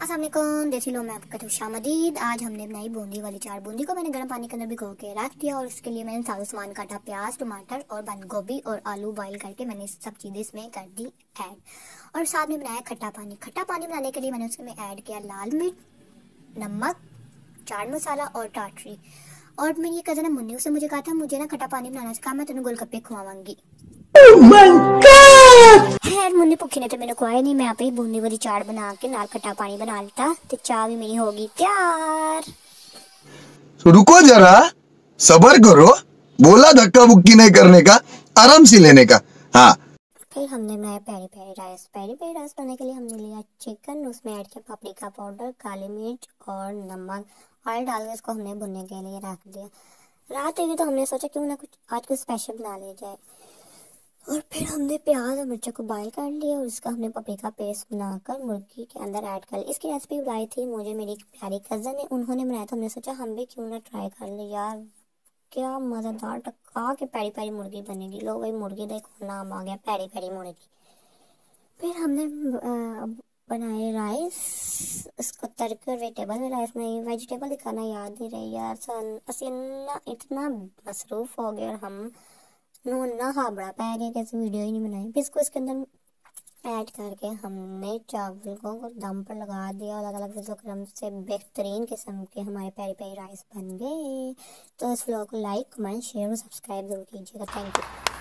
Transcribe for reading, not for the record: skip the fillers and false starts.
अस्सलाम वालेकुम, देसी लोग मैं आपका खुशामदीद। आज हमने बनाई बूंदी वाली चाट। बूंदी को मैंने गर्म पानी के अंदर भिगो के रख दिया और इसके लिए मैंने सारा सामान काटा, प्याज, टमाटर और बंद गोभी और आलू बॉईल करके मैंने सब चीज़ें इसमें कर दी ऐड। और साथ में बनाया खट्टा पानी। खट्टा पानी बनाने के लिए मैंने उसमें ऐड किया लाल मिर्च, नमक, चाट मसाला और टाटरी। और मेरी ये कज़न है मुन्नी, उसने मुझे कहा था मुझे ना खट्टा पानी बनाना सिखा, मैं तुम्हें गोलगप्पे खुआऊंगी। खैर मुन्नी भुखी ने तो मैंने खुआया नहीं, मैं यहाँ पे बूंदी वाली चाट बना के नाल खट्टा पानी बना लेता तो चाय भी मेरी होगी तैयार। तो रुको जरा, सबर करो। बोला धक्का बुक्की नहीं करने का, आराम से लेने का। हाँ, फिर हमने बनाया peri peri rice. Peri peri rice बनाने के लिए हमने लिया चिकन, उसमें ऐड किया पापरिका पाउडर, काली मिर्च और नमक। ऑयल डाल के इसको हमने भुनने के लिए रख दिया। रात हुई तो हमने सोचा क्यों ना आज कुछ स्पेशल बना लिया जाए। और फिर हमने प्याज और मिर्चा को बॉईल कर लिया और इसका हमने पपीका पेस्ट बनाकर मुर्गी के अंदर ऐड कर लिया। इसकी रेसिपी बनाई थी मुझे मेरी प्यारी कज़न ने, उन्होंने बनाया था। हमने सोचा हम भी क्यों ना ट्राई कर ले यार, क्या मज़ेदार टक्का के पेरी पेरी मुर्गी बनेगी। लो भाई, मुर्गी देखो नाम आ गया, पेरी पेरी मुर्गी। फिर हमने बनाए राइस, इसको तड़कर वेजिटेबल राइस नहीं, वेजिटेबल दिखाना याद नहीं रही यार। असी इतना मसरूफ हो गए और हम ना हाबड़ा पै गया, कैसे वीडियो ही नहीं बनाई। फिर इसको इसके अंदर ऐड करके हमने चावल को दम पर लगा दिया। अलग अलग क्रम से बेहतरीन किस्म के हमारे पेरी पेरी राइस बन गए। तो इस व्लॉग को लाइक, कमेंट, शेयर और सब्सक्राइब जरूर कीजिएगा। Thank you.